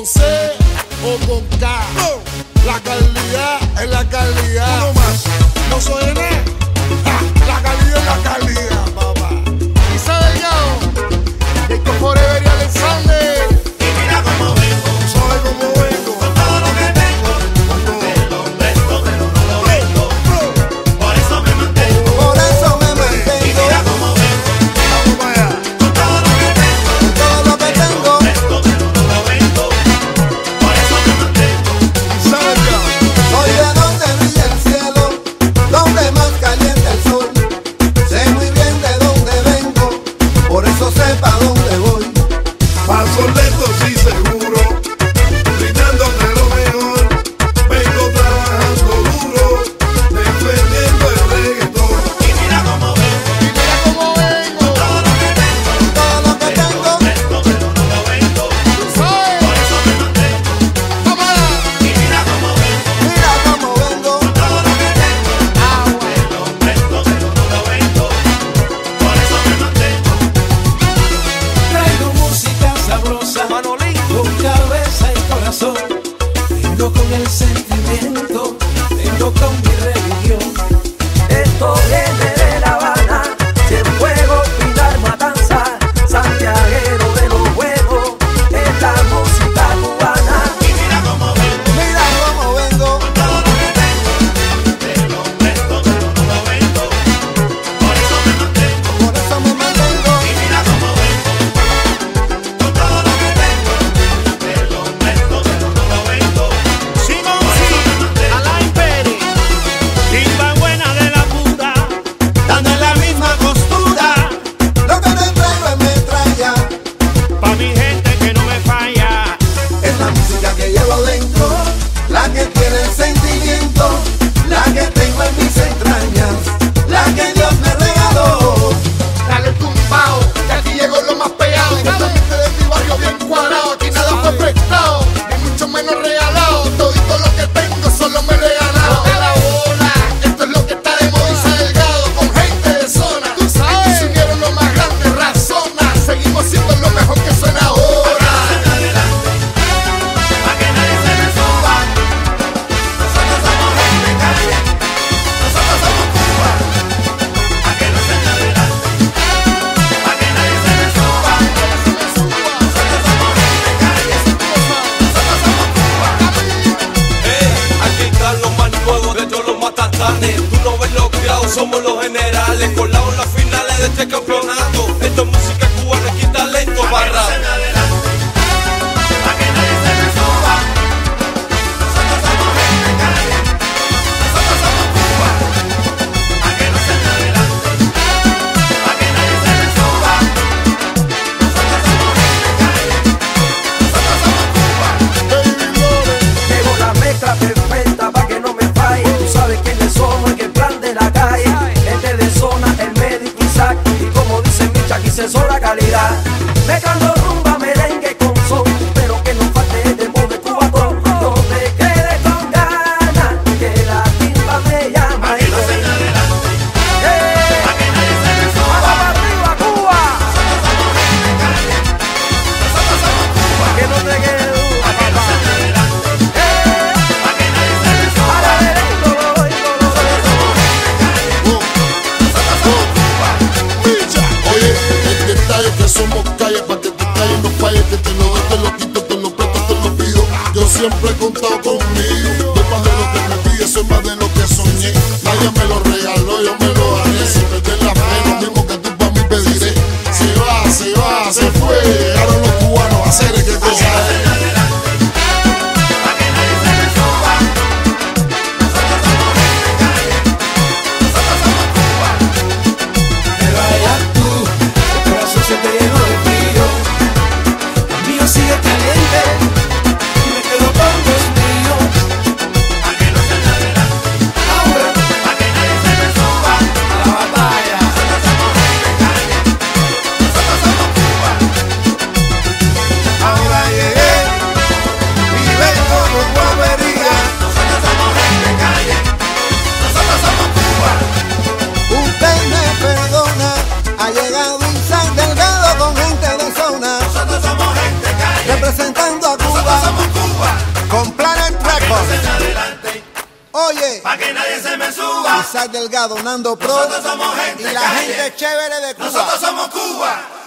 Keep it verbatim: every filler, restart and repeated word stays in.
C o con K. La calidad es la calidad. Uno más. No soy N. La calidad es la calidad, papá. Y se Delgado. Esto forever y Alexander. Y mira cómo vengo. ¿Sabes cómo vengo? Con todo lo que tengo. Me lo presto, pero no lo vendo. Por eso me mantengo. Por eso me mantengo. Y mira cómo vengo. Vamos para allá. Con todo lo que tengo. Con todo lo que tengo. Me lo presto, pero no lo vendo. Por eso me mantengo. ¿Sabes ya? Soy de donde brilla el cielo, donde más calienta el sol. Sé muy bien de dónde vengo, por eso sé pa' dónde voy. Paso lento y seguro, brindando de lo mejor. Vengo trabajando duro, defendiendo el reggaetón. Y mira cómo vengo. Y mira cómo vengo. Con todo lo que tengo. Todo lo que Me lo tengo, presto, pero no lo vendo. ¿Sabes? Por eso me mantengo. Vamos allá. Y mira cómo vengo. mira cómo vengo. Con todo lo que tengo. Me lo presto, pero no lo vendo. Por eso me mantengo. Traigo música sabrosa, Manolito, con cabeza y corazón. Vengo con el sentimiento, vengo con mi religión. Esto viene de La Habana, Cienfuegos, Pinar, Matanza, santiaguero de los huevos, es la música cubana. Y mira cómo vengo. Mira cómo vengo. Con todo lo que tengo. Me lo presto, pero no lo vendo. Por eso me mantengo. Por eso me mantengo. Y mira cómo vengo. Con todo lo que tengo. Me lo presto, pero no lo vendo. Simón Por eso me sí, mantengo. Alain Pérez, timba buena de la pura, Dando en la misma costura. Lo que me traigo es metralla, pa' mi gente que no me falla. es la música que llevo dentro, la que tiene el sentimiento, la que tengo en mis entrañas, la que Dios me regaló. Dale tumbao, que aquí llegó lo más pegado. Totalmente de mi barrio bien cuadrado. Aquí nada fue prestado, ni mucho menos regalado. Todito lo que tengo solo me he regalado. A la bola, esto es lo que está de moda y se Delgado con gente de zona. Tú sabes, aquí se unieron lo más grande, razona. Seguimos siendo lo mejor que suena ahora. Pa' que nadie se me suba. Nosotros somos gente calle. Nosotros somos Cuba. Pa' que no se me adelante. Pa' que nadie se me suba. Nosotros somos gente calle. Nosotros somos Cuba. Eh, aquí están los más nuevos de todos los matatanes. Tú no ves los grados, somos los generales. Colados en las finales de este campeonato. Esto es música cubana, aquí talento Pa' que no barra. se me adelante. Pa' que nadie se me suba. Nosotros somos gente calle. Nosotros somos Cuba. Pa' que no se me adelante. Pa' que nadie se me suba. Nosotros somos gente calle. Nosotros somos Cuba. Baby Lore, Llevo la mezcla perfecta pa' que no me falle. Tú sabes quiénes somos, el que plan de la calle. Este de zona, el médico Isaac. Y como dice Micha, aquí se sobra calidad. Mezclando rumba, merengue con son. Pero que no falte el demo de cubatón. No te quedes con ganas, que la timba me llama. Pa' que no se me adelante. ¡Eh! Pa' que nadie se me suba. ¡Vamos arriba, Cuba! Nosotros somos gente calle. Nosotros somos Cuba. Que no te quedes duda, Pa' que no se me adelante. ¡Eh! Pa' que nadie se me ¡A suba. la derecha, lo oigo, lo oigo! Nosotros somos Cuba. Micha. Oye, el detalle es que somos calle, pa' que te calles no falles, que te lo doy, te lo quito, te lo presto, te lo pido. Yo siempre he contado conmigo, doy más de lo que me pide, soy más de lo que soñé. Nadie me lo regaló, yo me lo gané. Si perder la fe, lo mismo que tú pa' mí pediré. Se va, se va, se fue. Llegaron los cubanos a hacer que cosa es. Pa' que nadie se me suba. Nosotros somos gente calle. Nosotros somos Cuba. Pero allá tú, el corazón se te llenó de frío. El mío sigue caliente y me quedo con los míos. Pa' que no se me adelante. Ahora Pa' que nadie se me suba. a la batalla. Nosotros somos gente calle. Nosotros somos Cuba. Ahora Oye, pa' que nadie se me suba. Isaac Delgado, Nando Pro Nosotros somos gente y la calle. gente chévere de Cuba. Nosotros somos Cuba.